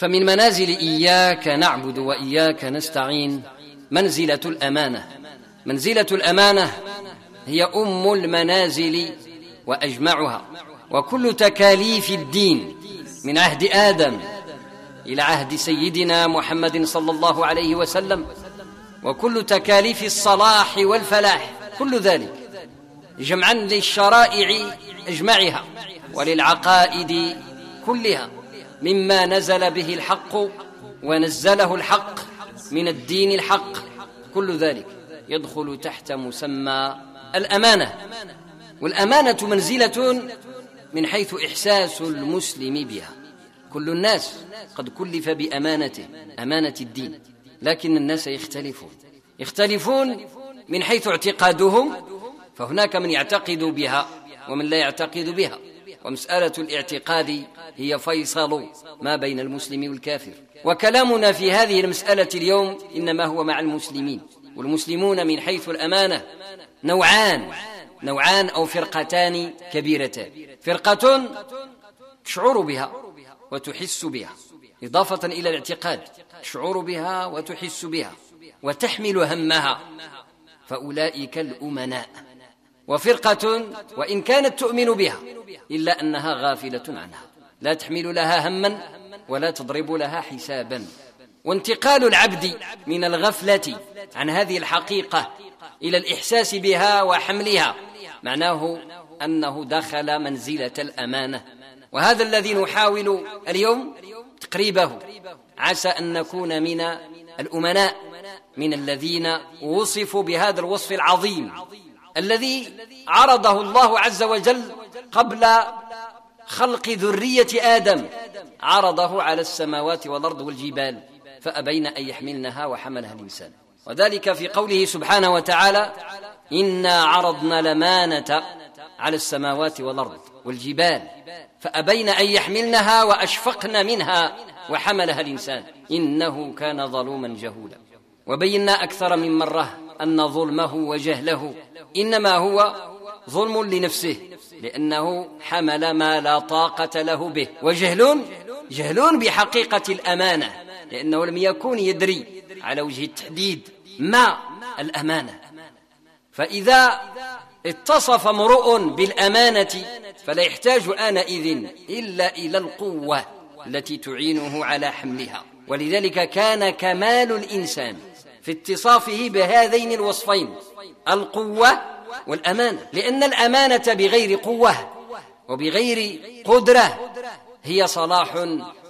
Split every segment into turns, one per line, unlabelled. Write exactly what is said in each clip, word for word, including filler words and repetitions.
فمن منازل إياك نعبد وإياك نستعين منزلة الأمانة. منزلة الأمانة هي أم المنازل وأجمعها، وكل تكاليف الدين من عهد آدم إلى عهد سيدنا محمد صلى الله عليه وسلم، وكل تكاليف الصلاح والفلاح، كل ذلك جمعا للشرائع أجمعها وللعقائد كلها، مما نزل به الحق ونزله الحق من الدين الحق، كل ذلك يدخل تحت مسمى الأمانة. والأمانة منزلة من حيث إحساس المسلم بها. كل الناس قد كلف بأمانته، أمانة الدين، لكن الناس يختلفون يختلفون من حيث اعتقادهم، فهناك من يعتقد بها ومن لا يعتقد بها، ومسألة الاعتقاد هي فيصل ما بين المسلم والكافر. وكلامنا في هذه المسألة اليوم إنما هو مع المسلمين. والمسلمون من حيث الأمانة نوعان نوعان أو فرقتان كبيرتان. فرقة تشعر بها وتحس بها إضافة إلى الاعتقاد، تشعر بها وتحس بها وتحمل همها، فأولئك الأمناء. وفرقة وإن كانت تؤمن بها إلا أنها غافلة عنها، لا تحمل لها هما ولا تضرب لها حسابا. وانتقال العبد من الغفلة عن هذه الحقيقة إلى الإحساس بها وحملها معناه أنه دخل منزلة الأمانة. وهذا الذي نحاول اليوم تقريبه، عسى أن نكون من الأمناء، من الذين وصفوا بهذا الوصف العظيم الذي عرضه الله عز وجل قبل خلق ذرية آدم، عرضه على السماوات والأرض والجبال فأبين أن يحملنها وحملها الإنسان. وذلك في قوله سبحانه وتعالى: إنا عرضنا الأمانة على السماوات والأرض والجبال فأبين أن يحملنها وأشفقن منها وحملها الإنسان إنه كان ظلوما جهولا. وبينا أكثر من مرة أن ظلمه وجهله إنما هو ظلم لنفسه، لأنه حمل ما لا طاقة له به، وجهل جهل بحقيقة الأمانة، لأنه لم يكن يدري على وجه التحديد ما الأمانة. فإذا اتصف امرؤ بالأمانة فلا يحتاج آنئذ إلا إلى القوة التي تعينه على حملها. ولذلك كان كمال الإنسان في اتصافه بهذين الوصفين، القوة والأمانة، لأن الأمانة بغير قوة وبغير قدرة هي صلاح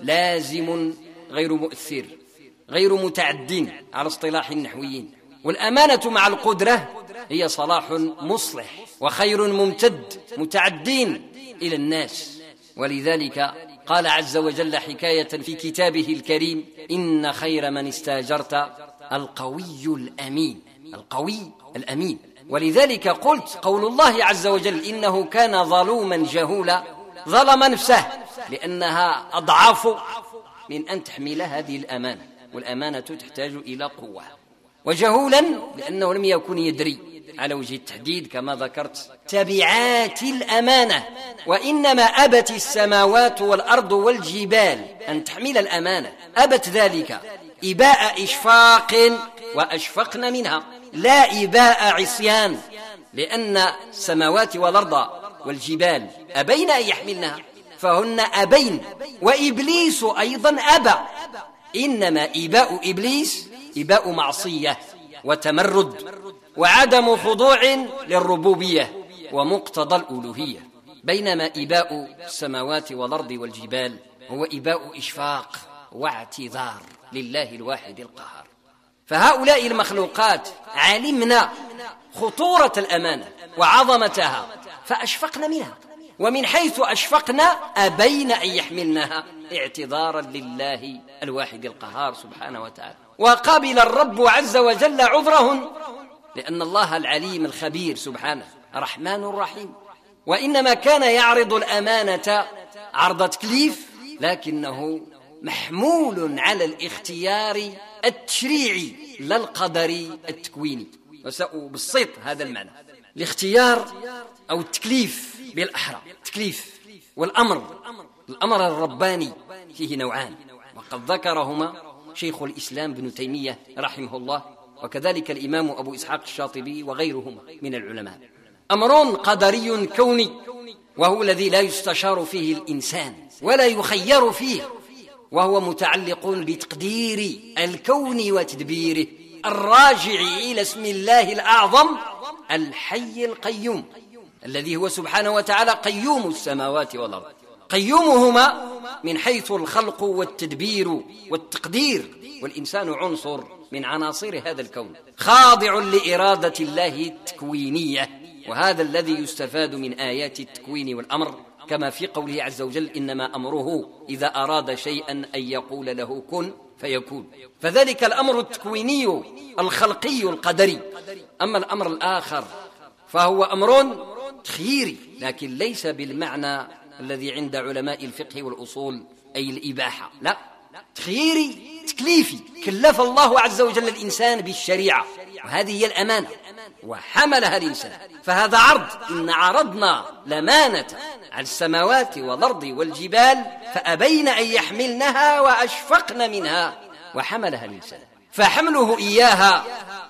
لازم غير مؤثر غير متعد على اصطلاح النحويين، والأمانة مع القدرة هي صلاح مصلح وخير ممتد متعدين إلى الناس. ولذلك قال عز وجل حكاية في كتابه الكريم: إن خير من استاجرت القوي الأمين. القوي الأمين. ولذلك قلت قول الله عز وجل: إنه كان ظلوما جهولا، ظلم نفسه لأنها أضعاف من أن تحمل هذه الأمانة، والأمانة تحتاج إلى قوة. وجهولا لأنه لم يكن يدري على وجه التحديد كما ذكرت تبعات الأمانة، وإنما أبت السماوات والأرض والجبال أن تحمل الأمانة، أبت ذلك إباء إشفاق وأشفقن منها، لا إباء عصيان، لأن السماوات والأرض والجبال أبين أن يحملنها فهن أبين، وإبليس أيضا أبى. إنما إباء إبليس إباء معصية وتمرد وعدم خضوع للربوبية ومقتضى الألوهية، بينما إباء السماوات والأرض والجبال هو إباء إشفاق واعتذار لله الواحد القهار. فهؤلاء المخلوقات علمنا خطورة الأمانة وعظمتها فأشفقنا منها، ومن حيث أشفقنا أبين أن يحملنها اعتذارا لله الواحد القهار سبحانه وتعالى. وقبل الرب عز وجل عذرهن، لأن الله العليم الخبير سبحانه رحمن رحيم، وإنما كان يعرض الأمانة عرض تكليف، لكنه محمول على الاختيار التشريعي لا القدري التكويني، وسأبسط هذا المعنى. الاختيار أو التكليف بالأحرى، التكليف والأمر، الأمر الرباني فيه نوعان: وقد ذكرهما شيخ الإسلام ابن تيمية رحمه الله، وكذلك الإمام أبو إسحاق الشاطبي وغيرهما من العلماء. أمر قدري كوني، وهو الذي لا يستشار فيه الإنسان ولا يخير فيه، وهو متعلق بتقدير الكون وتدبيره، الراجع إلى اسم الله الأعظم الحي القيوم، الذي هو سبحانه وتعالى قيوم السماوات والأرض. قيومهما من حيث الخلق والتدبير والتقدير، والإنسان عنصر من عناصر هذا الكون، خاضع لإرادة الله التكوينية، وهذا الذي يستفاد من آيات التكوين والأمر، كما في قوله عز وجل: إنما أمره إذا أراد شيئا أن يقول له كن فيكون. فذلك الأمر التكويني الخلقي القدري. أما الأمر الآخر فهو أمر تخييري، لكن ليس بالمعنى الذي عند علماء الفقه والأصول أي الإباحة، لا، تخييري تكليفي. كلف الله عز وجل الإنسان بالشريعة، وهذه هي الأمانة، وحملها الإنسان. فهذا عرض: إن عرضنا لمانة على السماوات والأرض والجبال فأبين أن يحملنها وأشفقن منها وحملها الإنسان. فحمله إياها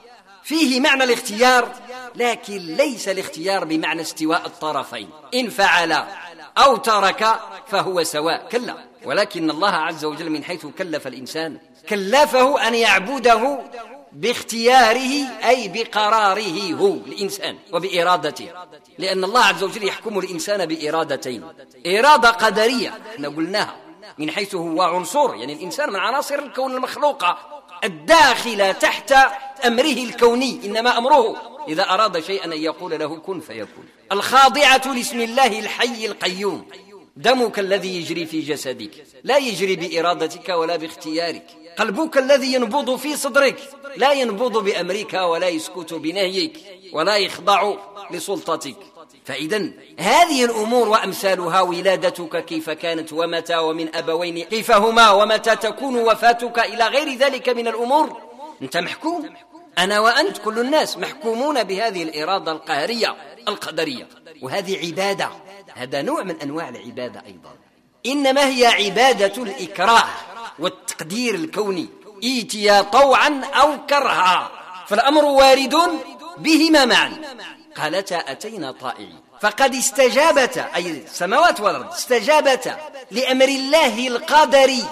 فيه معنى الاختيار، لكن ليس الاختيار بمعنى استواء الطرفين، إن فعل أو ترك فهو سواء، كلا، ولكن الله عز وجل من حيث كلف الإنسان كلفه أن يعبده باختياره، أي بقراره هو الإنسان وبإرادته، لأن الله عز وجل يحكم الإنسان بإرادتين: إرادة قدرية احنا قلناها من حيث هو عنصر، يعني الإنسان من عناصر الكون المخلوقة الداخلة تحت أمره الكوني، إنما أمره إذا أراد شيئا أن يقول له كن فيكون. الخاضعة لاسم الله الحي القيوم. دمك الذي يجري في جسدك لا يجري بإرادتك ولا باختيارك. قلبك الذي ينبض في صدرك لا ينبض بأمرك ولا يسكت بنهيك ولا يخضع لسلطتك. فإذن هذه الأمور وأمثالها، ولادتك كيف كانت ومتى، ومن أبوين كيف هما، ومتى تكون وفاتك، إلى غير ذلك من الأمور، أنت محكوم، أنا وأنت كل الناس محكومون بهذه الإرادة القهرية القدرية، وهذه عبادة، هذا نوع من أنواع العبادة أيضا، إنما هي عبادة الإكراه والتقدير الكوني، إيتيا طوعا أو كرها، فالأمر وارد بهما معا. قالتا أتينا طائعين، فقد استجابتا، أي السماوات والأرض استجابتا لأمر الله القدري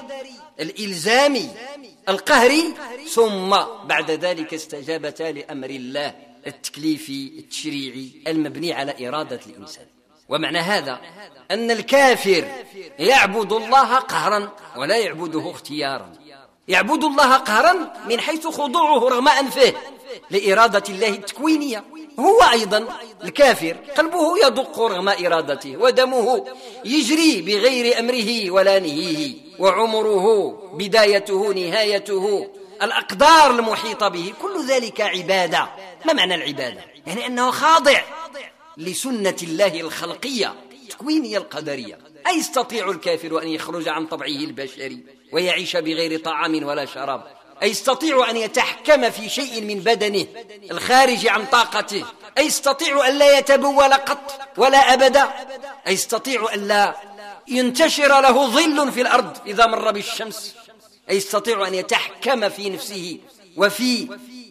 الإلزامي القهري، ثم بعد ذلك استجابتا لأمر الله التكليفي التشريعي المبني على إرادة الإنسان. ومعنى هذا أن الكافر يعبد الله قهرا ولا يعبده اختيارا، يعبد الله قهرا من حيث خضوعه رغم أنفه لإرادة الله التكوينية. هو أيضا الكافر قلبه يدق رغم إرادته، ودمه يجري بغير أمره ولا نهيه، وعمره بدايته نهايته، الأقدار المحيطة به، كل ذلك عبادة. ما معنى العبادة؟ يعني أنه خاضع لسنة الله الخلقية التكوينية القدرية. أي يستطيع الكافر أن يخرج عن طبعه البشري ويعيش بغير طعام ولا شراب؟ أي يستطيع أن يتحكم في شيء من بدنه الخارج عن طاقته؟ أي يستطيع أن لا يتبول قط ولا أبدا؟ أي يستطيع أن لا ينتشر له ظل في الأرض إذا مر بالشمس؟ أي يستطيع أن يتحكم في نفسه وفي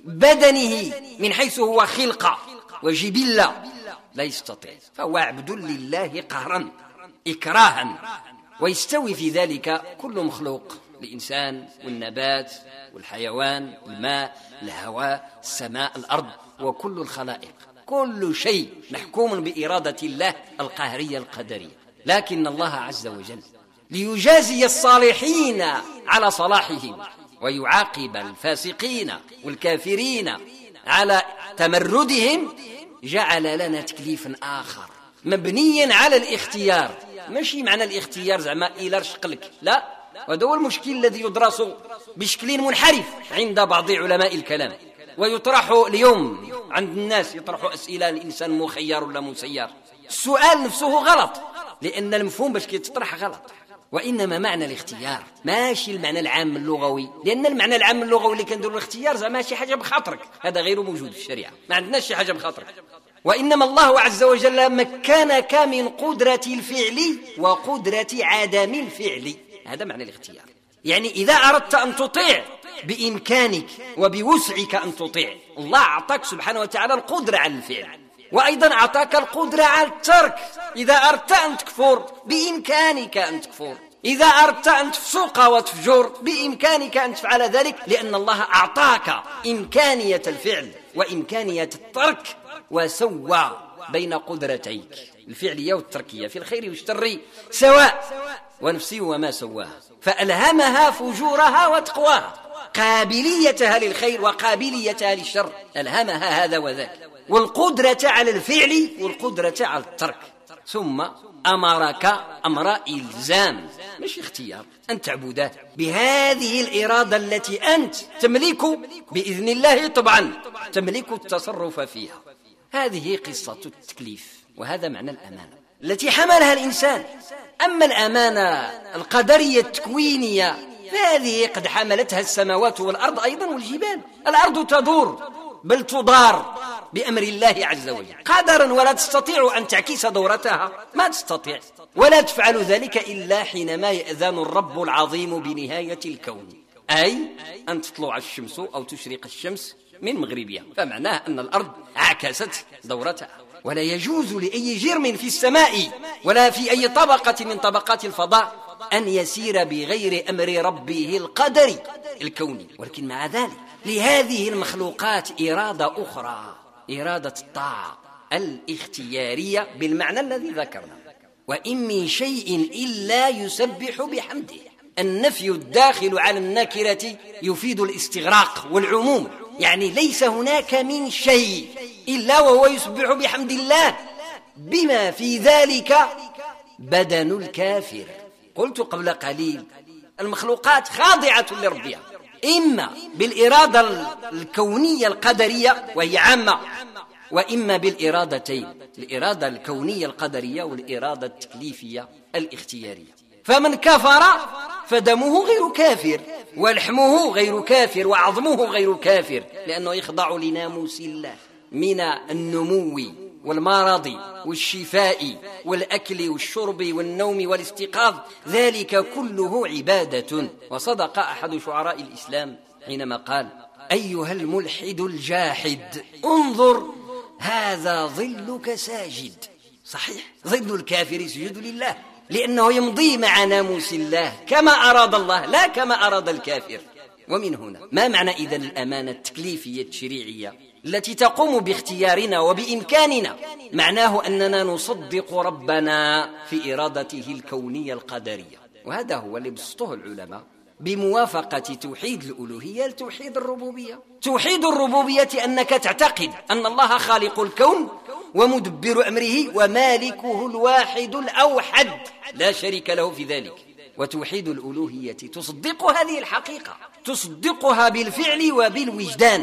بدنه من حيث هو خلقة وجبلة؟ لا يستطيع، فهو عبد لله قهرا إكراها. ويستوي في ذلك كل مخلوق، الإنسان والنبات والحيوان، الماء، الهواء، السماء، الأرض، وكل الخلائق، كل شيء محكوم بإرادة الله القهرية القدرية. لكن الله عز وجل ليجازي الصالحين على صلاحهم ويعاقب الفاسقين والكافرين على تمردهم، جعل لنا تكليفا آخر مبنيا على الاختيار. ماشي معنى الاختيار زعما إلى رشقلك، لا، وهذا هو المشكل الذي يدرس بشكل منحرف عند بعض علماء الكلام، ويطرح اليوم عند الناس، يطرحوا أسئلة الإنسان مخير ولا مسير. السؤال نفسه غلط، لأن المفهوم باش كيتطرح غلط، وإنما معنى الاختيار ماشي المعنى العام اللغوي، لأن المعنى العام اللغوي اللي كنديروا الاختيار زعما شي حاجة بخاطرك، هذا غير موجود في الشريعة، ما عندناش شي حاجة بخاطرك. وإنما الله عز وجل مكنك من قدرة الفعل وقدرة عدم الفعل، هذا معنى الاختيار. يعني إذا أردت أن تطيع بإمكانك وبوسعك أن تطيع. الله أعطاك سبحانه وتعالى القدرة على الفعل، وأيضا أعطاك القدرة على الترك. إذا أردت أن تكفر بإمكانك أن تكفر، إذا أردت أن تفسق وتفجر بإمكانك أن تفعل ذلك، لأن الله أعطاك إمكانية الفعل وإمكانية الترك، وسوى بين قدرتيك الفعلية والتركية في الخير والشر سواء، ونفسي وما سواها فألهمها فجورها وتقواها، قابليتها للخير وقابليتها للشر، ألهمها هذا وذاك، والقدرة على الفعل والقدرة على الترك. ثم أمرك أمر إلزام مش اختيار أن تعبده بهذه الإرادة التي أنت تملك بإذن الله، طبعا تملك التصرف فيها. هذه قصة التكليف، وهذا معنى الأمانة التي حملها الإنسان. أما الأمانة القدرية التكوينية فهذه قد حملتها السماوات والأرض أيضا والجبال. الأرض تدور بل تدار بأمر الله عز وجل قدرا، ولا تستطيع أن تعكس دورتها، ما تستطيع، ولا تفعل ذلك إلا حينما يأذن الرب العظيم بنهاية الكون، أي أن تطلع الشمس أو تشرق الشمس من مغربها، فمعناه أن الأرض عكست دورتها. ولا يجوز لأي جرم في السماء ولا في أي طبقة من طبقات الفضاء أن يسير بغير أمر ربه القدري الكوني. ولكن مع ذلك لهذه المخلوقات إرادة أخرى، إرادة الطاعة الاختيارية بالمعنى الذي ذكرنا. وإن من شيء إلا يسبح بحمده. النفي الداخل على النكرة يفيد الاستغراق والعموم، يعني ليس هناك من شيء إلا وهو يسبح بحمد الله، بما في ذلك بدن الكافر. قلت قبل قليل المخلوقات خاضعة لربها، إما بالإرادة الكونية القدرية وهي عامة، وإما بالإرادتين، الإرادة الكونية القدرية والإرادة التكليفية الاختيارية. فمن كفر فدمه غير كافر، ولحمه غير كافر، وعظمه غير كافر، لأنه يخضع لناموس الله من النمو والمرض والشفاء والأكل والشرب والنوم والاستيقاظ، ذلك كله عبادة. وصدق أحد شعراء الإسلام حينما قال: أيها الملحد الجاحد انظر هذا ظلك ساجد. صحيح، ظل الكافر يسجد لله، لأنه يمضي مع ناموس الله كما أراد الله لا كما أراد الكافر. ومن هنا ما معنى إذن الأمانة التكليفية التشريعية التي تقوم باختيارنا وبإمكاننا؟ معناه أننا نصدق ربنا في إرادته الكونية القدرية، وهذا هو اللي بسطه العلماء بموافقة توحيد الألوهية لتوحيد الربوبية. توحيد الربوبية أنك تعتقد أن الله خالق الكون ومدبر أمره ومالكه الواحد الأوحد لا شريك له في ذلك. وتوحيد الألوهية تصدق هذه الحقيقة، تصدقها بالفعل وبالوجدان.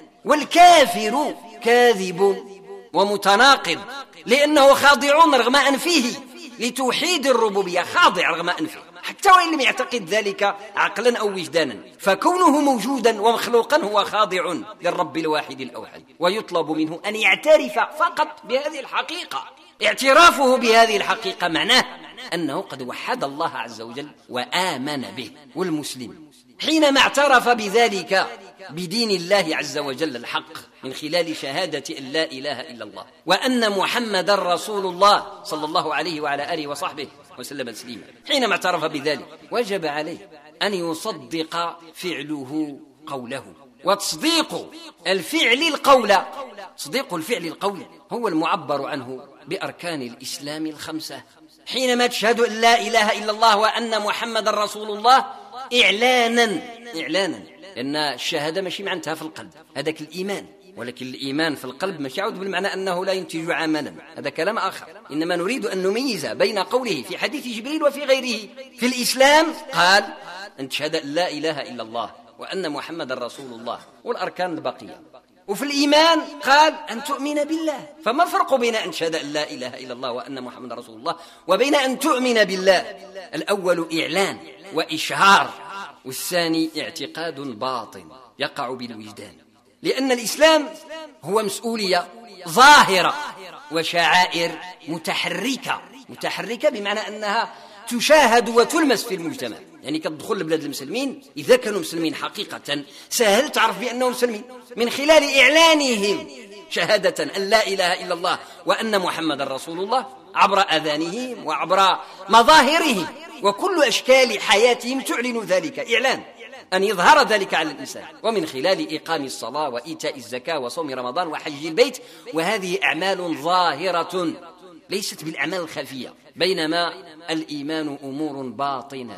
والكافر كاذب ومتناقض، لأنه خاضع رغم أنفه لتوحيد الربوبية، خاضع رغم أنفه حتى وإن لم يعتقد ذلك عقلا أو وجدانا، فكونه موجودا ومخلوقا هو خاضع للرب الواحد الأوحد. ويطلب منه أن يعترف فقط بهذه الحقيقة. اعترافه بهذه الحقيقة معناه أنه قد وحد الله عز وجل وآمن به. والمسلم حينما اعترف بذلك بدين الله عز وجل الحق من خلال شهادة أن لا إله إلا الله وأن محمد رسول الله صلى الله عليه وعلى آله وصحبه وسلم تسليما، حينما اعترف بذلك وجب عليه أن يصدق فعله قوله. وتصديق الفعل القول، تصديق الفعل القول هو المعبر عنه بأركان الإسلام الخمسة. حينما تشهد أن لا إله إلا الله وأن محمد رسول الله إعلانا إعلانا لأن الشهادة ماشي معناتها في القلب، هذاك الإيمان، ولكن الإيمان في القلب مش يعود بالمعنى أنه لا ينتج عملا، هذا كلام آخر. إنما نريد أن نميز بين قوله في حديث جبريل وفي غيره. في الإسلام قال أن تشهد أن لا إله إلا الله وأن محمد رسول الله والأركان البقية. وفي الإيمان قال أن تؤمن بالله. فما الفرق بين أن تشهد أن لا إله إلا الله وأن محمد رسول الله وبين أن تؤمن بالله؟ الأول إعلان وإشهار، والثاني اعتقاد باطن يقع بالوجدان. لأن الإسلام هو مسؤولية ظاهرة وشعائر متحركة، متحركة بمعنى أنها تشاهد وتلمس في المجتمع. يعني كتدخل لبلاد المسلمين إذا كانوا مسلمين حقيقة سهل تعرف بأنهم مسلمين من خلال إعلانهم شهادة أن لا إله إلا الله وأن محمد رسول الله عبر أذانهم وعبر مظاهرهم، وكل أشكال حياتهم تعلن ذلك إعلان أن يظهر ذلك على الإنسان، ومن خلال إقام الصلاة وإيتاء الزكاة وصوم رمضان وحج البيت، وهذه أعمال ظاهرة ليست بالأعمال الخفية، بينما الإيمان أمور باطنة.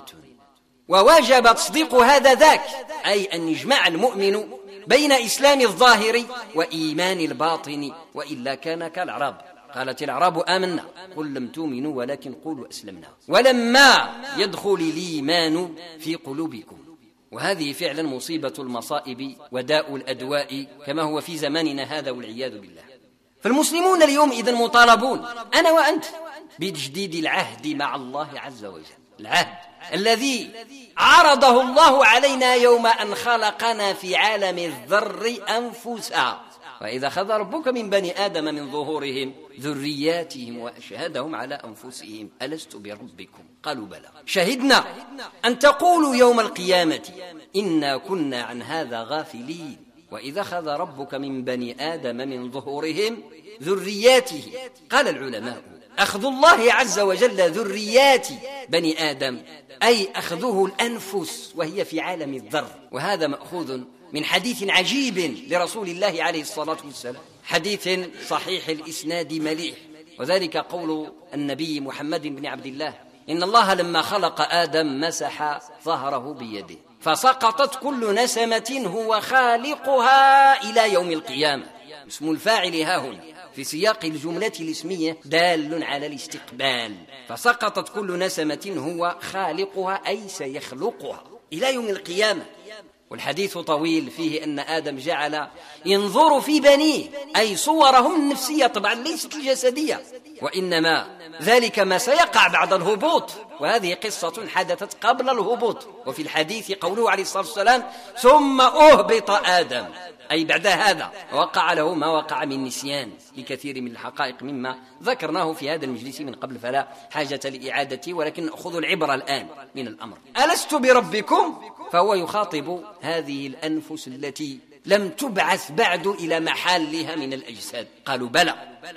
وواجب تصديق هذا ذاك، أي أن يجمع المؤمن بين إسلام الظاهر وإيمان الباطن، وإلا كان كالأعراب، قالت الأعراب آمنا قل لم تؤمنوا ولكن قولوا أسلمنا ولما يدخل الإيمان في قلوبكم. وهذه فعلا مصيبة المصائب وداء الأدواء كما هو في زماننا هذا والعياذ بالله. فالمسلمون اليوم إذن مطالبون أنا وأنت بتجديد العهد مع الله عز وجل، العهد الذي عرضه الله علينا يوم أن خلقنا في عالم الذر أنفسا، وإذا أخذ ربك من بني آدم من ظهورهم ذرياتهم وأشهدهم على أنفسهم ألست بربكم قالوا بلى شهدنا أن تقولوا يوم القيامة إنا كنا عن هذا غافلين، وإذا أخذ ربك من بني آدم من ظهورهم ذرياته. قال العلماء أخذ الله عز وجل ذريات بني آدم أي أخذه الأنفس وهي في عالم الذر، وهذا مأخوذ من حديث عجيب لرسول الله عليه الصلاة والسلام، حديث صحيح الإسناد مليح، وذلك قول النبي محمد بن عبد الله إن الله لما خلق آدم مسح ظهره بيده فسقطت كل نسمة هو خالقها إلى يوم القيامة. اسم الفاعل ها هنا في سياق الجملة الاسمية دال على الاستقبال، فسقطت كل نسمة هو خالقها أي سيخلقها إلى يوم القيامة. والحديث طويل فيه أن آدم جعل ينظر في بنيه أي صورهم النفسية طبعا ليست الجسدية، وإنما ذلك ما سيقع بعد الهبوط، وهذه قصة حدثت قبل الهبوط. وفي الحديث قوله عليه الصلاة والسلام ثم أهبط آدم أي بعد هذا وقع له ما وقع من نسيان لكثير من الحقائق مما ذكرناه في هذا المجلس من قبل، فلا حاجة لإعادته، ولكن نأخذ العبرة الآن من الأمر. ألست بربكم؟ فهو يخاطب هذه الأنفس التي لم تبعث بعد إلى محلها من الأجساد. قالوا بلى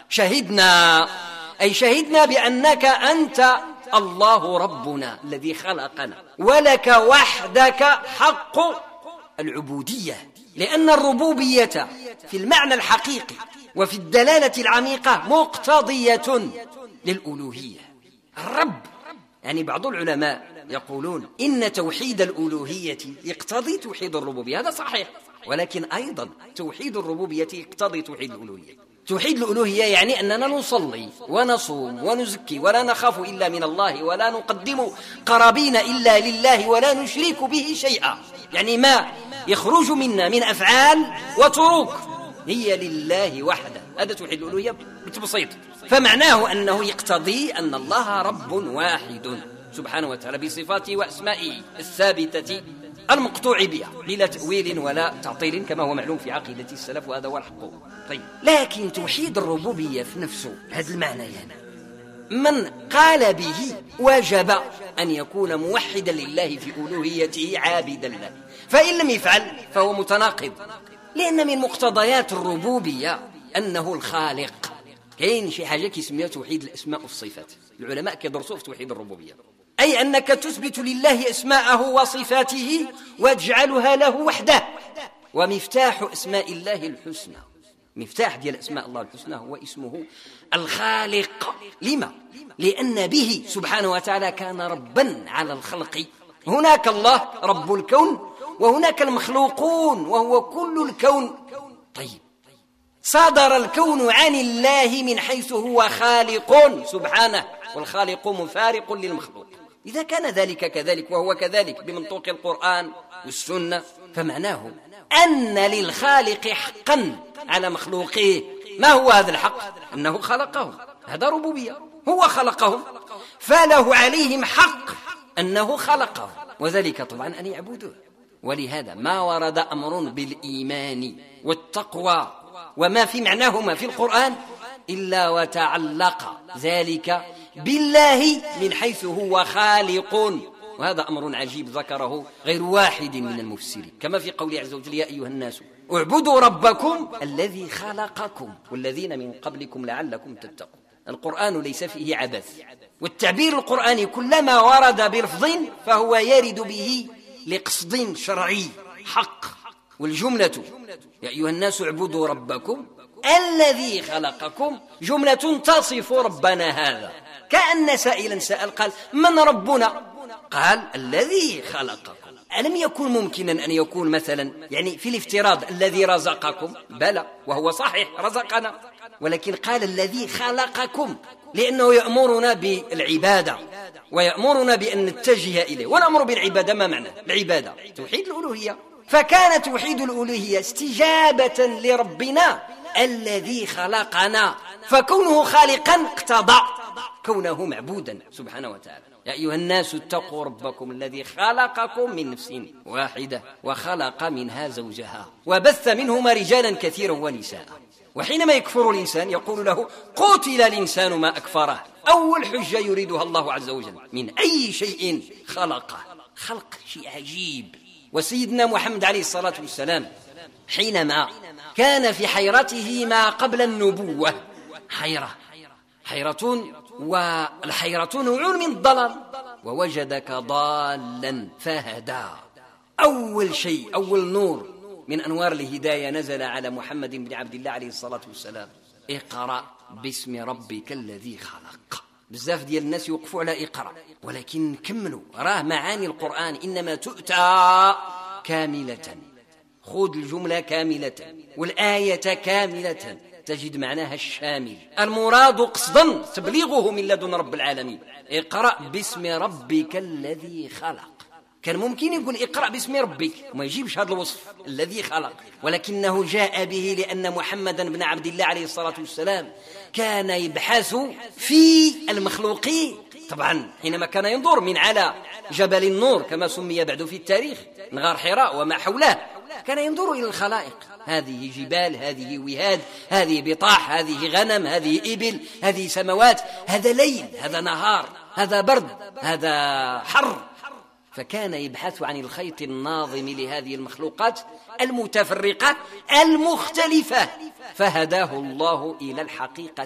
شهدنا أي شهدنا بأنك أنت الله ربنا الذي خلقنا ولك وحدك حق العبودية، لأن الربوبية في المعنى الحقيقي وفي الدلالة العميقة مقتضية للألوهية. الرب يعني بعض العلماء يقولون إن توحيد الألوهية يقتضي توحيد الربوبية، هذا صحيح، ولكن أيضا توحيد الربوبية يقتضي توحيد الألوهية. توحيد الألوهية يعني أننا نصلي ونصوم ونزكي ولا نخاف إلا من الله ولا نقدم قرابين إلا لله ولا نشرك به شيئا، يعني ما يخرج منا من أفعال وتروك هي لله وحده، هذا توحيد الألوهية بالتبسيط. فمعناه أنه يقتضي أن الله رب واحد سبحانه وتعالى بصفاته وأسمائه الثابتة المقطوع بها بلا تأويل ولا تعطيل كما هو معلوم في عقيدة السلف، وهذا هو الحق. طيب، لكن توحيد الربوبية في نفسه هذا المعنى يعني من قال به وجب أن يكون موحدا لله في ألوهيته عابدا له، فإن لم يفعل فهو متناقض، لأن من مقتضيات الربوبية أنه الخالق. كاين شي حاجة كيسميها توحيد الأسماء والصفات، العلماء كيدرسوا في توحيد الربوبية، أي أنك تثبت لله أسماءه وصفاته وتجعلها له وحده. ومفتاح أسماء الله الحسنى، مفتاح ديال أسماء الله الحسنى هو اسمه الخالق. لما؟ لأن به سبحانه وتعالى كان ربا على الخلق. هناك الله رب الكون وهناك المخلوقون وهو كل الكون. طيب، صدر الكون عن الله من حيث هو خالق سبحانه، والخالق مفارق للمخلوق. إذا كان ذلك كذلك وهو كذلك بمنطوق القرآن والسنة، فمعناه أن للخالق حقا على مخلوقه. ما هو هذا الحق؟ أنه خلقهم، هذا ربوبية، هو خلقهم، فله عليهم حق أنه خلقهم، وذلك طبعا أن يعبدوه. ولهذا ما ورد أمر بالإيمان والتقوى وما في معناهما في القرآن إلا وتعلق ذلك بالله من حيث هو خالق وهذا أمر عجيب ذكره غير واحد من المفسرين، كما في قوله عز وجل: يا أيها الناس اعبدوا ربكم الذي خلقكم والذين من قبلكم لعلكم تتقون. القرآن ليس فيه عبث، والتعبير القرآني كلما ورد بلفظ فهو يرد به لقصد شرعي حق. والجملة يا أيها الناس اعبدوا ربكم الذي خلقكم جملة تصف ربنا هذا، كأن سائلا سأل قال: من ربنا؟ قال: الذي خلقكم. ألم يكن ممكنا أن يكون مثلا يعني في الافتراض الذي رزقكم؟ بلى، وهو صحيح رزقنا، ولكن قال الذي خلقكم لأنه يأمرنا بالعبادة ويأمرنا بأن نتجه إليه. والأمر بالعبادة ما معنى العبادة؟ توحيد الألوهية. فكان توحيد الألوهية استجابة لربنا الذي خلقنا، فكونه خالقا اقتضى كونه معبودا سبحانه وتعالى. يا أيها الناس اتقوا ربكم الذي خلقكم من نفس واحدة وخلق منها زوجها وبث منهما رجالا كثيرا ونساء. وحينما يكفر الإنسان يقول له: قتل الإنسان ما أكفره. أول حجة يريدها الله عز وجل: من أي شيء خلقه. خلق شيء عجيب. وسيدنا محمد عليه الصلاة والسلام حينما كان في حيرته ما قبل النبوة، حيرة حيرة والحيرة نوع من الضلال، ووجدك ضالا فهدى. أول شيء، أول نور من أنوار الهداية نزل على محمد بن عبد الله عليه الصلاة والسلام: اقرأ باسم ربك الذي خلق. بزاف ديال الناس يوقفوا على اقرأ، ولكن كملوا، راه معاني القرآن إنما تؤتى كاملة. خذ الجملة كاملة والآية كاملة تجد معناها الشامل، المراد قصدا تبليغه من لدن رب العالمين. اقرأ باسم ربك الذي خلق. كان ممكن يقول اقرأ باسم ربك وما يجيبش هذا الوصف الذي خلق، ولكنه جاء به لأن محمدا بن عبد الله عليه الصلاة والسلام كان يبحث في المخلوقين. طبعا حينما كان ينظر من على جبل النور كما سمي بعد في التاريخ من غار حراء وما حوله، كان ينظر إلى الخلائق: هذه جبال، هذه وهاد، هذه بطاح، هذه غنم، هذه إبل، هذه سماوات، هذا ليل، هذا نهار، هذا برد، هذا حر. فكان يبحث عن الخيط الناظم لهذه المخلوقات المتفرقة المختلفة، فهداه الله إلى الحقيقة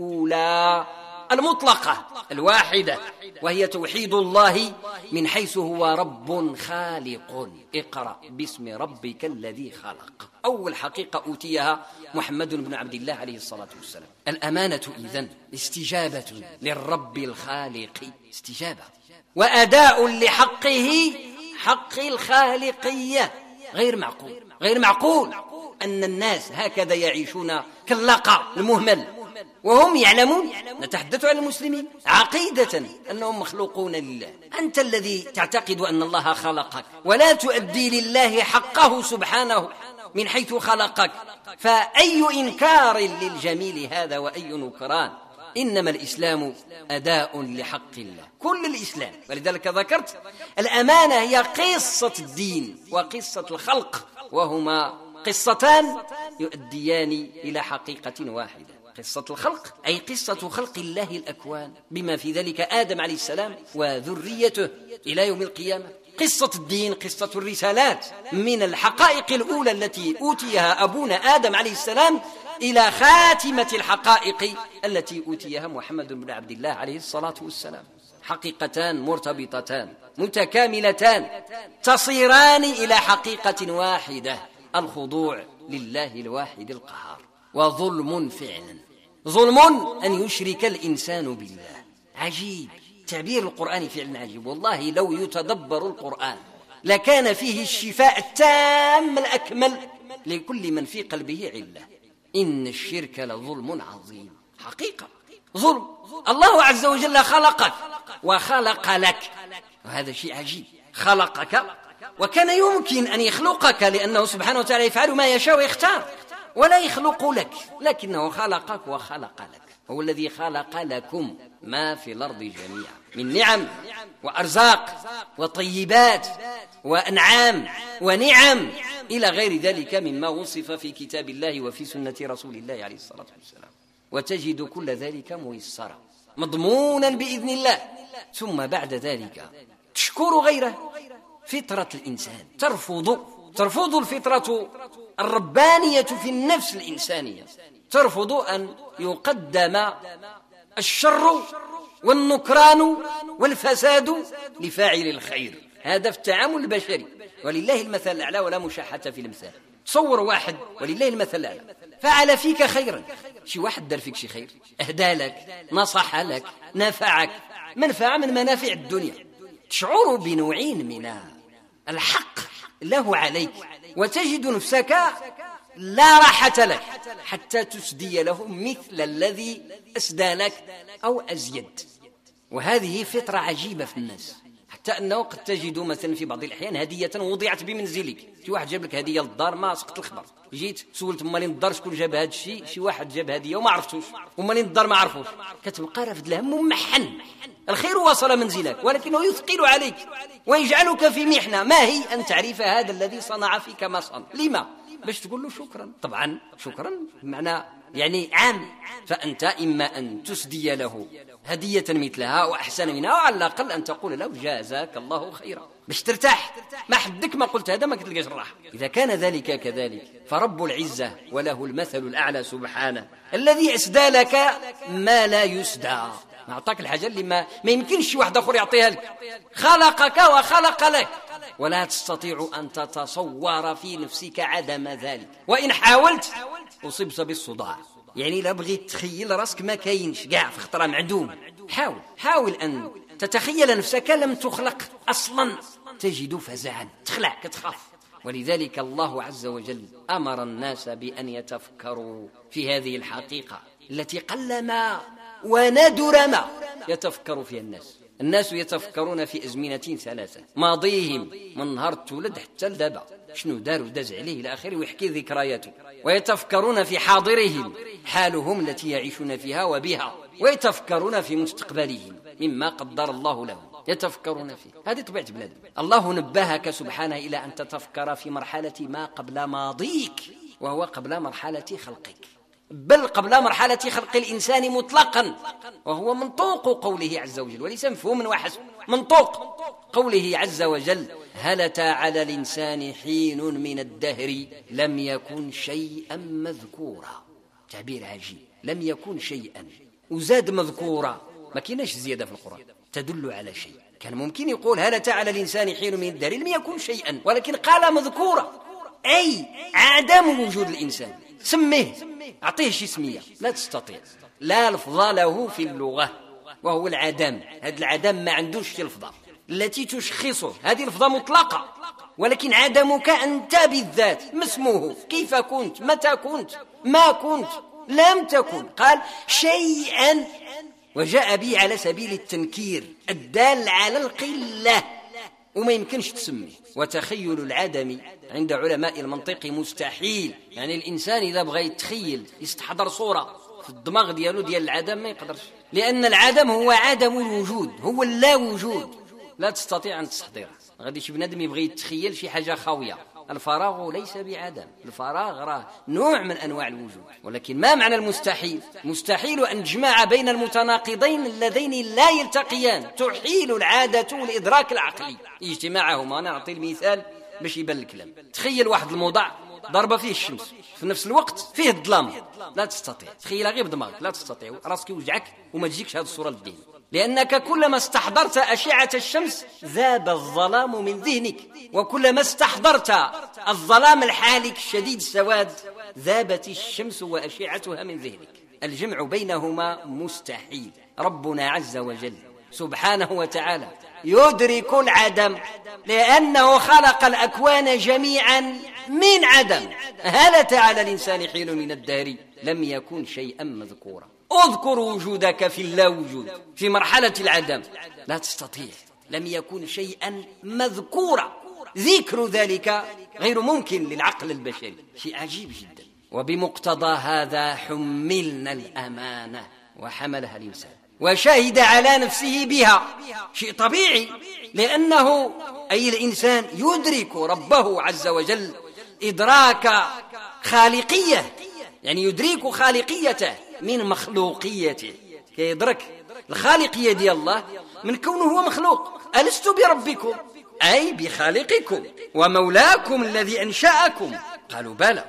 الأولى المطلقة الواحدة، وهي توحيد الله من حيث هو رب خالق. اقرأ باسم ربك الذي خلق. أول حقيقة أوتيها محمد بن عبد الله عليه الصلاة والسلام. الأمانة إذن استجابة للرب الخالق، استجابة وأداء لحقه، حق الخالقية. غير معقول غير معقول أن الناس هكذا يعيشون كاللقى المهمل وهم يعلمون. نتحدث عن المسلمين عقيدة أنهم مخلوقون لله. أنت الذي تعتقد أن الله خلقك ولا تؤدي لله حقه سبحانه من حيث خلقك، فأي إنكار للجميل هذا وأي نكران. إنما الإسلام أداء لحق الله، كل الإسلام. ولذلك ذكرت الأمانة هي قصة الدين وقصة الخلق، وهما قصتان يؤديان إلى حقيقة واحدة. قصة الخلق أي قصة خلق الله الأكوان بما في ذلك آدم عليه السلام وذريته إلى يوم القيامة. قصة الدين قصة الرسالات، من الحقائق الأولى التي أوتيها أبونا آدم عليه السلام إلى خاتمة الحقائق التي أوتيها محمد بن عبد الله عليه الصلاة والسلام. حقيقتان مرتبطتان متكاملتان تصيران إلى حقيقة واحدة: الخضوع لله الواحد القهار. وظلم فعلا، ظلم أن يشرك الإنسان بالله. عجيب، تعبير القرآن فعلا عجيب. والله لو يتدبر القرآن لكان فيه الشفاء التام الأكمل لكل من في قلبه علة. إن الشرك لظلم عظيم. حقيقة ظلم. الله عز وجل خلقك وخلق لك، وهذا شيء عجيب. خلقك وكان يمكن أن يخلقك، لأنه سبحانه وتعالى يفعل ما يشاء ويختار، ولا يخلق لك، لكنه خلقك وخلق لك. هو الذي خلق لكم ما في الأرض جميعا من نعم وأرزاق وطيبات وأنعام ونعم إلى غير ذلك مما وصف في كتاب الله وفي سنة رسول الله عليه الصلاة والسلام. وتجد كل ذلك ميسرا مضمونا بإذن الله. ثم بعد ذلك تشكر غيره. فطرة الإنسان ترفض ترفض الفطرة الربانية في النفس الإنسانية، ترفض أن يقدم الشر والنكران والفساد لفاعل الخير. هذا في التعامل البشري، ولله المثل الأعلى ولا مشاحة في الامثال. تصور واحد ولله المثل الأعلى فعل فيك خيرا، شي واحد دار فيك شي خير، أهدى لك، نصح لك، نفعك منفعة من منافع الدنيا، تشعر بنوعين من الحق له عليك، وتجد نفسك لا راحة لك حتى تسدي له مثل الذي أسدى لك أو أزيد. وهذه فطرة عجيبة في الناس، حتى أنه قد تجد مثلا في بعض الأحيان هدية وضعت بمنزلك، شي واحد جاب لك هدية للدار ما سقط الخبر، جيت سولت مالين الدار شكون جاب هذا الشيء، شي واحد جاب هدية وما عرفتوش، ومالين الدار ما عرفوش، كتبقى رافد الهم ومحن. الخير وصل منزلك ولكنه يثقل عليك ويجعلك في محنة. ما هي؟ أن تعرف هذا الذي صنع فيك ما صنع. لما؟ باش تقول له شكرا. طبعا شكرا معنى يعني عام، فأنت إما أن تسدي له هدية مثلها وأحسن منها، وعلى الأقل أن تقول له جازاك الله خيرا باش ترتاح. ما حدك ما قلت هذا ما تلقاش الراحة. إذا كان ذلك كذلك فرب العزة وله المثل الأعلى سبحانه الذي أسدى لك ما لا يسدى، ما أعطاك الحاجة اللي ما, ما يمكنش واحد آخر يعطيها لك، خلقك وخلق لك، ولا تستطيع أن تتصور في نفسك عدم ذلك. وإن حاولت أصبت بالصداع، يعني لا بغيت تخيل راسك ما كاينش قاع في خطرة معدوم. حاول حاول أن تتخيل نفسك لم تخلق أصلا، تجد فزعا، تخلع، كتخاف. ولذلك الله عز وجل أمر الناس بأن يتفكروا في هذه الحقيقة التي قلما وندر ما يتفكر فيها الناس. الناس يتفكرون في أزمنة ثلاثة، ماضيهم من نهار التولد حتى لدابا، شنو داروا داز عليه إلى آخره، ويحكي ذكرياته. ويتفكرون في حاضرهم، حالهم التي يعيشون فيها وبها. ويتفكرون في مستقبلهم مما قدر الله لهم، يتفكرون فيه. هذه طبيعة بلاد. الله نبهك سبحانه إلى أن تتفكر في مرحلة ما قبل ماضيك، وهو قبل مرحلة خلقك، بل قبل مرحلة خلق الإنسان مطلقا، وهو منطوق قوله عز وجل وليس مفهوم وحسب، منطوق قوله عز وجل هل أتى على الإنسان حين من الدهر لم يكن شيئا مذكورا. تعبير عجيب، لم يكن شيئا وزاد مذكورا، ما كايناش زيادة في القرآن تدل على شيء. كان ممكن يقول هل أتى على الإنسان حين من الدهر لم يكن شيئا، ولكن قال مذكورا، أي عدم وجود الإنسان. سميه، أعطيه شي سمية، لا تستطيع، لا لفظ له في اللغة، وهو العدم. هذا العدم ما عندوش شي لفظة التي تشخصه، هذه لفظة مطلقة، ولكن عدمك أنت بالذات. ما اسمه؟ كيف كنت؟ متى كنت؟ ما كنت؟ لم تكن. قال شيئا، وجاء به على سبيل التنكير الدال على القلة، وما يمكنش تسميه. وتخيل العدم عند علماء المنطق مستحيل، يعني الإنسان إذا بغى يتخيل يستحضر صورة في الدماغ ديالو ديال العدم ما يقدرش، لأن العدم هو عدم الوجود، هو اللا وجود، لا تستطيع أن تستحضره. غادي شي بنادم يبغي يتخيل شي حاجة خاوية، الفراغ ليس بعدم، الفراغ راه نوع من أنواع الوجود. ولكن ما معنى المستحيل؟ مستحيل أن تجمع بين المتناقضين اللذين لا يلتقيان، تحيل العادة والإدراك العقلي اجتماعهما. أنا أعطي المثال باش يبان الكلام. تخيل واحد الموضع ضربة فيه الشمس، في نفس الوقت فيه الظلام، لا تستطيع تخيلها غير بدماغك، لا تستطيع، راسك يوجعك وما تجيكش هذه الصورة للدين، لأنك كلما استحضرت أشعة الشمس ذاب الظلام من ذهنك، وكلما استحضرت الظلام الحالك الشديد السواد ذابت الشمس وأشعتها من ذهنك. الجمع بينهما مستحيل. ربنا عز وجل سبحانه وتعالى يدرك العدم لأنه خلق الأكوان جميعا من عدم. هل أتى على الإنسان حين من الدهر لم يكن شيئا مذكورا. اذكر وجودك في اللا وجود، في مرحلة العدم، لا تستطيع، لم يكن شيئا مذكورا. ذكر ذلك غير ممكن للعقل البشري، شيء عجيب جدا. وبمقتضى هذا حملنا الأمانة وحملها الإنسان وشهد على نفسه بها، شيء طبيعي، لأنه أي الإنسان يدرك ربه عز وجل إدراك خالقية، يعني يدرك خالقيته من مخلوقيته، كيدرك الخالقية ديال الله من كونه هو مخلوق. ألست بربكم أي بخالقكم ومولاكم الذي أنشأكم؟ قالوا بلى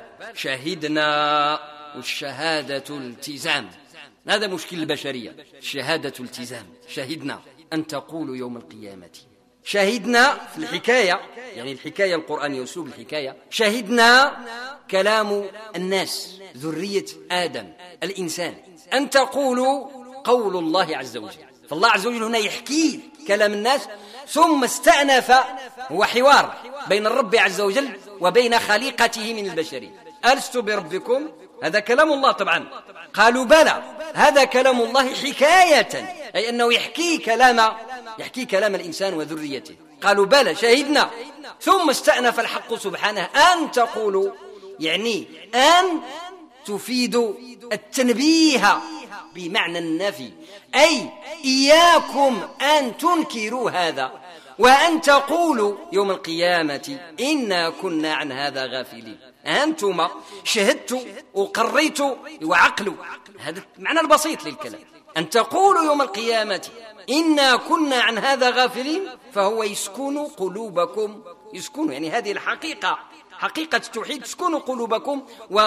شهدنا. والشهادة التزام، هذا مشكل البشرية، الشهادة التزام. شهدنا أن تقولوا يوم القيامة. شهدنا في الحكاية، يعني الحكاية القرآنية أسلوب الحكاية، شهدنا كلام الناس ذرية آدم الإنسان، أن تقولوا قول الله عز وجل. فالله عز وجل هنا يحكي كلام الناس، ثم استأنف، هو حوار بين الرب عز وجل وبين خليقته من البشرية. ألست بربكم، هذا كلام الله طبعا. قالوا بلى، هذا كلام الله حكاية، أي أنه يحكي كلام يحكي كلام الإنسان وذريته. قالوا بلى شهدنا. ثم استأنف الحق سبحانه أن تقولوا، يعني أن تفيد التنبيه بمعنى النفي، أي إياكم أن تنكروا هذا وأن تقولوا يوم القيامة إنا كنا عن هذا غافلين. أنتم شهدتوا وقريتوا وعقلوا، هذا المعنى البسيط للكلام. أن تقولوا يوم القيامة إنا كنا عن هذا غافلين، فهو يسكن قلوبكم، يسكن يعني هذه الحقيقة، حقيقة التوحيد، تسكن قلوبكم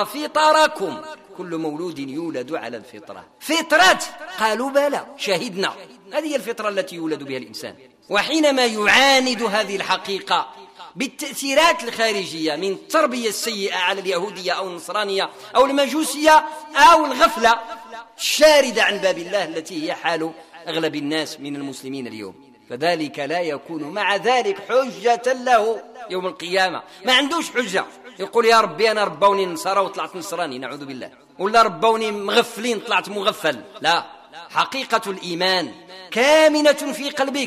وفطركم. كل مولود يولد على الفطرة. فطرة، قالوا بلى شهدنا، هذه هي الفطرة التي يولد بها الإنسان. وحينما يعاند هذه الحقيقة بالتأثيرات الخارجية من التربية السيئة على اليهودية أو النصرانية أو المجوسية أو الغفلة الشاردة عن باب الله التي هي حال أغلب الناس من المسلمين اليوم، فذلك لا يكون مع ذلك حجة له يوم القيامة. ما عندوش حجة يقول يا ربي أنا ربوني نصارى وطلعت نصراني نعوذ بالله، ولا ربوني مغفلين طلعت مغفل. لا، حقيقة الإيمان كامنة في قلبك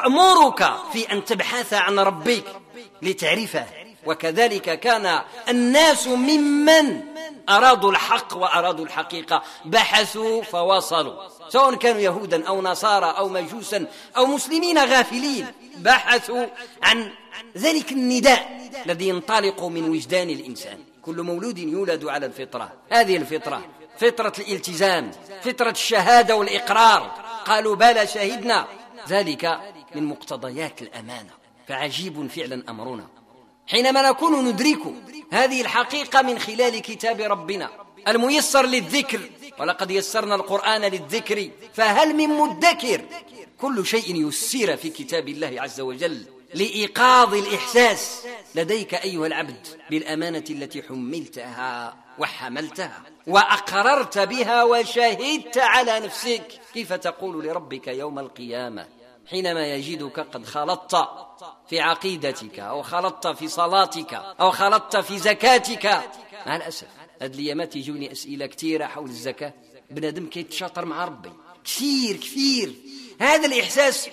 تأمرك في أن تبحث عن ربك لتعرفه. وكذلك كان الناس ممن أرادوا الحق وأرادوا الحقيقة بحثوا فوصلوا، سواء كانوا يهودا أو نصارى أو مجوسا أو مسلمين غافلين، بحثوا عن ذلك النداء الذي ينطلق من وجدان الإنسان. كل مولود يولد على الفطرة، هذه الفطرة فطرة الالتزام، فطرة الشهادة والإقرار. قالوا بلى شهدنا، ذلك من مقتضيات الأمانة. فعجيب فعلا أمرنا حينما نكون ندرك هذه الحقيقة من خلال كتاب ربنا الميسر للذكر، ولقد يسرنا القرآن للذكر فهل من مدكر. كل شيء يسير في كتاب الله عز وجل لإيقاظ الإحساس لديك أيها العبد بالأمانة التي حملتها وحملتها وأقررت بها وشهدت على نفسك. كيف تقول لربك يوم القيامة حينما يجدك قد خلطت في عقيدتك أو خلطت في صلاتك أو خلطت في زكاتك؟ مع الأسف هذه الأيامات يجوني أسئلة كثيرة حول الزكاة. بنادم كيتشاطر مع ربي كثير كثير، هذا الإحساس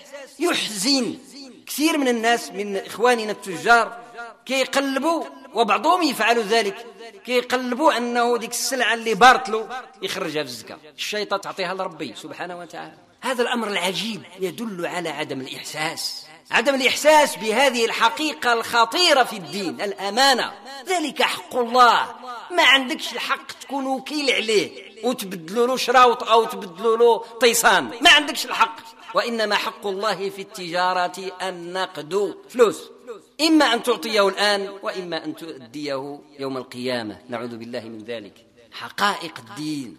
يحزن كثير من الناس من إخواننا التجار. كيقلبوا وبعضهم يفعلوا ذلك، كيقلبوا أنه ديك السلعة اللي بارتلو يخرجها في الزكاة، الشيطان تعطيها لربي سبحانه وتعالى. هذا الأمر العجيب يدل على عدم الإحساس، عدم الإحساس بهذه الحقيقة الخطيرة في الدين، الأمانة. ذلك حق الله، ما عندكش الحق تكون وكيل عليه وتبدلوا له شراوط أو تبدلوا له طيسان، ما عندكش الحق. وإنما حق الله في التجارة النقد، فلوس، إما أن تعطيه الآن وإما أن تؤديه يوم القيامة، نعوذ بالله من ذلك. حقائق الدين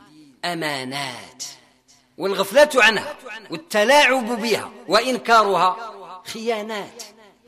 أمانات، والغفلة عنها والتلاعب بها وإنكارها خيانات،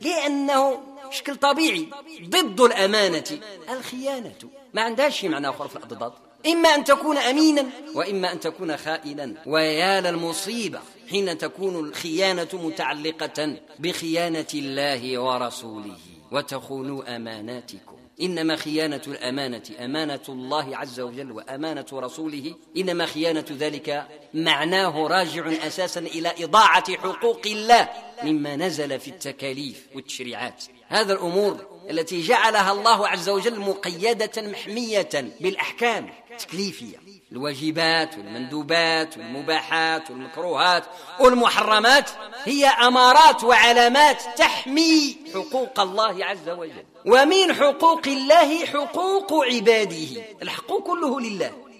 لأنه شكل طبيعي ضد الأمانة الخيانة، ما عندهاش معنى آخر في الأضداد. إما أن تكون أمينا وإما أن تكون خائنا. ويا للمصيبة حين تكون الخيانة متعلقة بخيانة الله ورسوله وتخونوا أماناتكم. إنما خيانة الأمانة أمانة الله عز وجل وأمانة رسوله، إنما خيانة ذلك معناه راجع أساسا إلى إضاعة حقوق الله مما نزل في التكاليف والتشريعات. هذا الأمور التي جعلها الله عز وجل مقيدة محمية بالأحكام التكليفية، الواجبات والمندوبات والمباحات والمكروهات والمحرمات، هي أمارات وعلامات تحمي حقوق الله عز وجل. ومن حقوق الله حقوق عباده، الحق كله لله،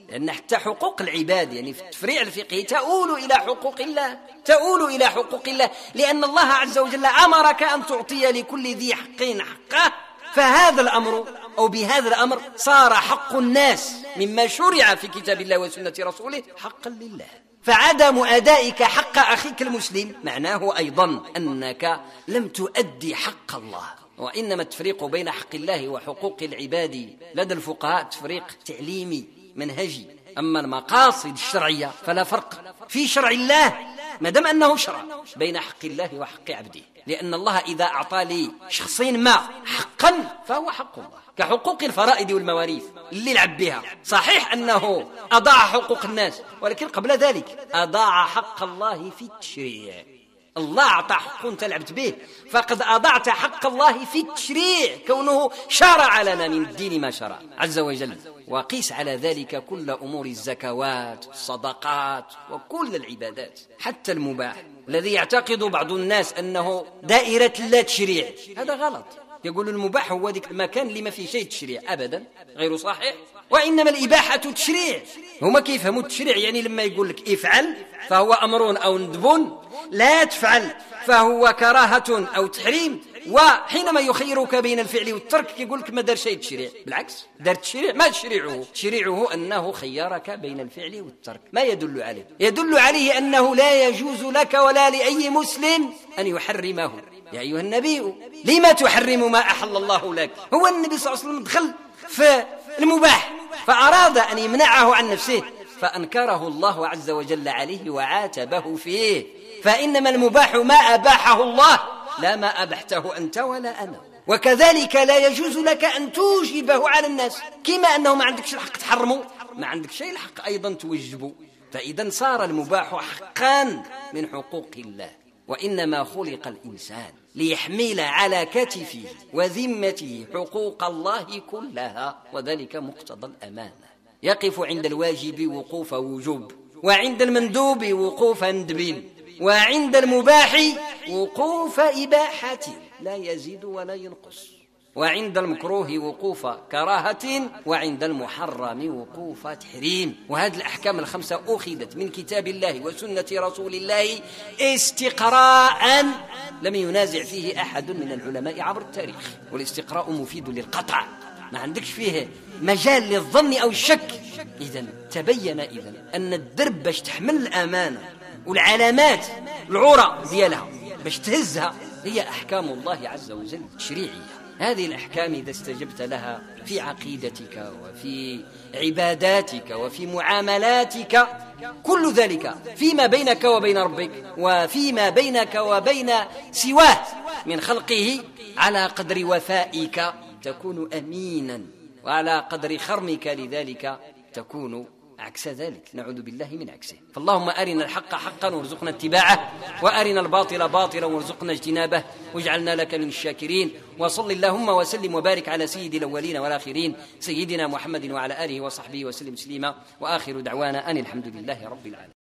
لأن حتى حقوق العباد يعني في التفريع الفقهي تؤول إلى حقوق الله، تؤول إلى حقوق الله، لأن الله عز وجل أمرك أن تعطي لكل ذي حق حقه، فهذا الأمر أو بهذا الأمر صار حق الناس مما شرع في كتاب الله وسنة رسوله حقا لله. فعدم أدائك حق أخيك المسلم معناه أيضا أنك لم تؤدي حق الله. وإنما التفريق بين حق الله وحقوق العباد لدى الفقهاء تفريق تعليمي منهجي، أما المقاصد الشرعية فلا فرق في شرع الله ما دام أنه شرع بين حق الله وحق عبده، لأن الله إذا أعطى لي شخص ما حقا فهو حق الله، كحقوق الفرائض والمواريث اللي لعب بها. صحيح أنه أضاع حقوق الناس، ولكن قبل ذلك أضاع حق الله في التشريع. الله أعطى حق أنت لعبت به، فقد أضعت حق الله في التشريع، كونه شرع لنا من الدين ما شرع عز وجل. وقيس على ذلك كل أمور الزكوات والصدقات وكل العبادات، حتى المباح الذي يعتقد بعض الناس أنه دائرة لا تشريع، هذا غلط. يقول المباح هو ذلك المكان اللي ما فيه شيء تشريع، أبدا غير صحيح. وإنما الإباحة تشريع. هما كيف يفهموا التشريع؟ يعني لما يقول لك افعل فهو أمر أو ندب، لا تفعل فهو كراهة أو تحريم. وحينما يخيرك بين الفعل والترك يقول لك ما دار شيء تشريع، بالعكس دار تشريع. ما تشريعه؟ تشريعه أنه خيرك بين الفعل والترك. ما يدل عليه؟ يدل عليه أنه لا يجوز لك ولا لأي مسلم أن يحرمه. يا أيها النبي لما تحرم ما أحل الله لك؟ هو النبي صلى الله عليه وسلم دخل في المباح فأراد أن يمنعه عن نفسه، فأنكره الله عز وجل عليه وعاتبه فيه. فإنما المباح ما أباحه الله، لا ما أبحته أنت ولا أنا. وكذلك لا يجوز لك أن توجبه على الناس، كما أنه ما عندكش الحق تحرمه ما عندك شيء الحق أيضا توجبه. فإذا صار المباح حقا من حقوق الله. وإنما خلق الإنسان ليحمل على كتفه وذمته حقوق الله كلها، وذلك مقتضى الأمانة. يقف عند الواجب وقوف وجوب، وعند المندوب وقوف ندب، وعند المباح وقوف إباحة لا يزيد ولا ينقص، وعند المكروه وقوف كراهة، وعند المحرم وقوف تحريم. وهذه الأحكام الخمسة أخذت من كتاب الله وسنة رسول الله استقراء لم ينازع فيه أحد من العلماء عبر التاريخ. والاستقراء مفيد للقطع، ما عندكش فيه مجال للظن أو الشك. إذن تبين إذن أن الدرب باش تحمل الأمانة والعلامات العورة ديالها باش تهزها هي أحكام الله عز وجل التشريعية. هذه الأحكام إذا استجبت لها في عقيدتك وفي عباداتك وفي معاملاتك، كل ذلك فيما بينك وبين ربك وفيما بينك وبين سواه من خلقه، على قدر وفائك تكون أمينا، وعلى قدر خرمك لذلك تكون عكس ذلك، نعوذ بالله من عكسه. فاللهم أرنا الحق حقا وارزقنا اتباعه، وأرنا الباطل باطلا وارزقنا اجتنابه، واجعلنا لك من الشاكرين. وصل اللهم وسلم وبارك على سيد الأولين والآخرين سيدنا محمد وعلى آله وصحبه وسلم تسليما، وآخر دعوانا أن الحمد لله رب العالمين.